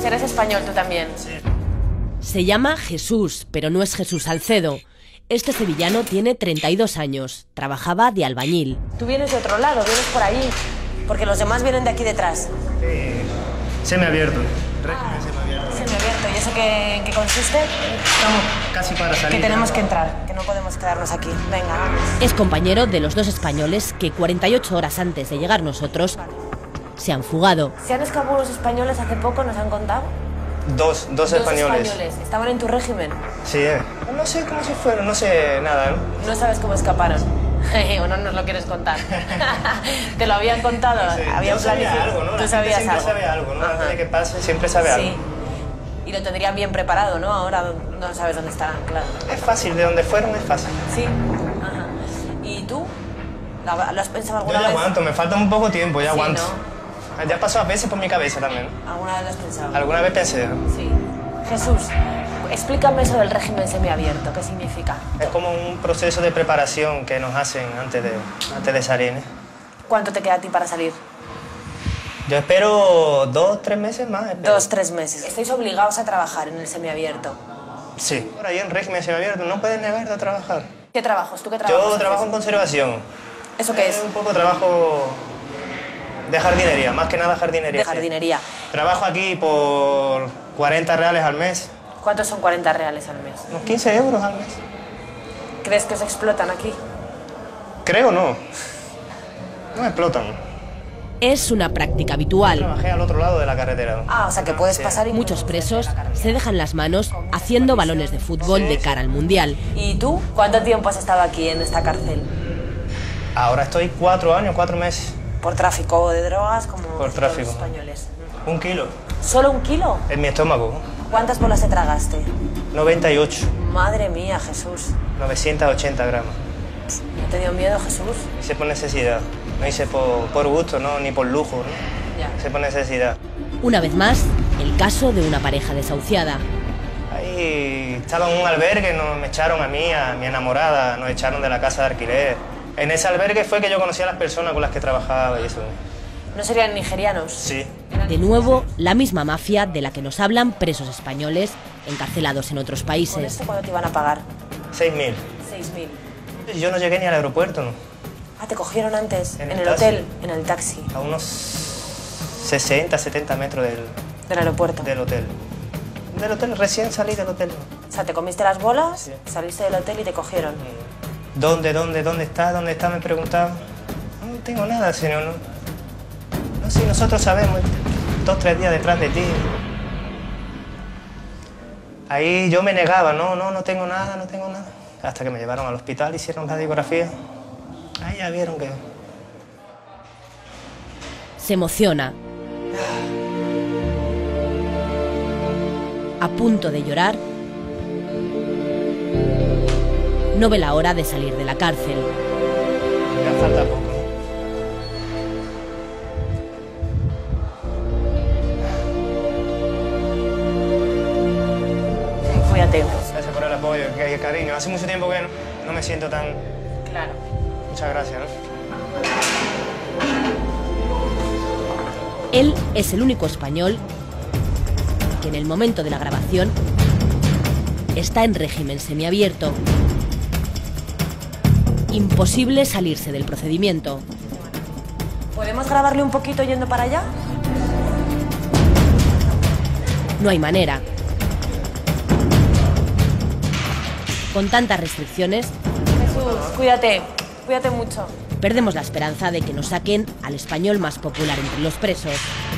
Eres español tú también. Sí. Se llama Jesús, pero no es Jesús Salcedo. Este sevillano tiene 32 años, trabajaba de albañil. Tú vienes de otro lado, vienes por ahí, porque los demás vienen de aquí detrás. Semiabierto. Régimen semiabierto. Semiabierto. ¿Y eso en qué consiste? Estamos casi para salir. Que tenemos que entrar, que no podemos quedarnos aquí. Venga, vamos. Es compañero de los dos españoles que 48 horas antes de llegar nosotros se han fugado. ¿Se han escapado los españoles hace poco, nos han contado? Dos españoles. ¿Estaban en tu régimen? Sí, no sé cómo se fueron, no sé nada, ¿no? No sabes cómo escaparon. ¿O no nos lo quieres contar? ¿Te lo habían contado? Sí, ¿Habían yo sabía planificado? algo, ¿no? Tú sabías siempre algo. sabe algo, ¿no? Ajá. Antes de que pase, siempre sabe algo. Sí. Y lo tendrían bien preparado, ¿no? Ahora no sabes dónde estarán, claro. Es fácil, de donde fueron es fácil. Sí. Ajá. ¿Y tú? ¿Lo has pensado Yo alguna ya vez? aguanto, me falta un poco tiempo, ya Sí, aguanto. ¿no? Ya pasó a veces por mi cabeza también. ¿Alguna vez lo has pensado? Alguna vez pensé, ¿no? Sí. Jesús, explícame eso del régimen semiabierto. ¿Qué significa? Es como un proceso de preparación que nos hacen antes de salir, ¿eh? ¿Cuánto te queda a ti para salir? Yo espero 2, 3 meses más. Espero. 2, 3 meses. ¿Estáis obligados a trabajar en el semiabierto? Sí. Por ahí en régimen semiabierto no puedes negarte a trabajar. ¿Qué trabajos? ¿Tú qué trabajas? Yo trabajo en conservación. ¿Eso qué es? Un poco trabajo de jardinería, más que nada jardinería. De jardinería. Trabajo aquí por 40 reales al mes. ¿Cuántos son 40 reales al mes? Unos 15 euros al mes. ¿Crees que os explotan aquí? Creo no. No me explotan. Es una práctica habitual. Trabajé al otro lado de la carretera. Ah, o sea que puedes Sí. pasar y... Muchos presos se dejan las manos haciendo balones de fútbol de cara al Mundial. ¿Y tú? ¿Cuánto tiempo has estado aquí en esta cárcel? Ahora estoy 4 años, 4 meses. ¿Por tráfico de drogas como Por todos tráfico. los españoles? 1 kilo ¿Solo 1 kilo? en mi estómago. ¿Cuántas bolas te tragaste? 98, Madre mía, Jesús. 980 gramos. ¿No te dio miedo, Jesús? Hice por necesidad. No hice por gusto, ¿no? Ni por lujo, ¿no? Ya. Hice por necesidad. Una vez más, el caso de una pareja desahuciada. Ahí estaba en un albergue, me echaron a mí, a mi enamorada, nos echaron de la casa de alquiler. En ese albergue fue que yo conocí a las personas con las que trabajaba y eso. ¿No serían nigerianos? Sí. De nuevo, la misma mafia de la que nos hablan presos españoles encarcelados en otros ¿Con países. esto cuándo te iban a pagar? 6.000. 6.000. Yo no llegué ni al aeropuerto, ¿no? Ah, te cogieron antes, En en el el taxi. hotel, en el taxi, A unos 60, 70 metros del aeropuerto. del hotel. Del hotel, recién salí del hotel. O sea, te comiste las bolas, Sí. saliste del hotel y te cogieron. ¿Dónde está? ¿Dónde está? Me preguntaba. No tengo nada, señor. No, sí, nosotros sabemos. 2, 3 días detrás de ti. Ahí yo me negaba, no tengo nada, no tengo nada. Hasta que me llevaron al hospital, hicieron la radiografía. Ahí ya vieron que... Se emociona. A punto de llorar, no ve la hora de salir de la cárcel. Ya falta poco. Cuídate. Gracias por el apoyo, el cariño. Hace mucho tiempo que no me siento tan... Claro. Muchas gracias, ¿no? Él es el único español que en el momento de la grabación está en régimen semiabierto. Imposible salirse del procedimiento. ¿Podemos grabarle un poquito yendo para allá? No hay manera. Con tantas restricciones, Jesús, cuídate. Cuídate mucho. perdemos la esperanza de que nos saquen al español más popular entre los presos.